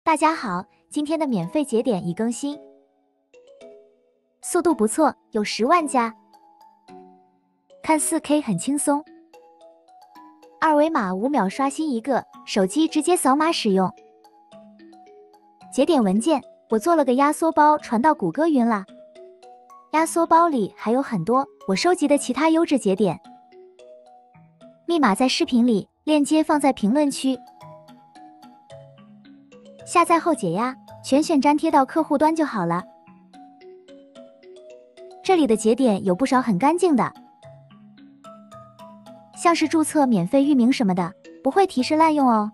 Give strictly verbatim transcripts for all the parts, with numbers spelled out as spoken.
大家好，今天的免费节点已更新，速度不错，有十万加，看 四K 很轻松，二维码五秒刷新一个，手机直接扫码使用。节点文件，我做了个压缩包传到谷歌云啦。压缩包里还有很多我收集的其他优质节点，密码在视频里，链接放在评论区。下载后解压，全选粘贴到客户端就好了。这里的节点有不少很干净的，像是注册、免费域名什么的，不会提示滥用哦。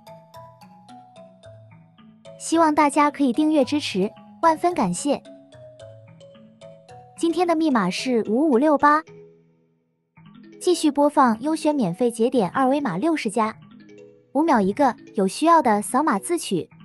希望大家可以订阅支持，万分感谢。今天的密码是五五六八，继续播放优选免费节点二维码六十加，五秒一个，有需要的扫码自取。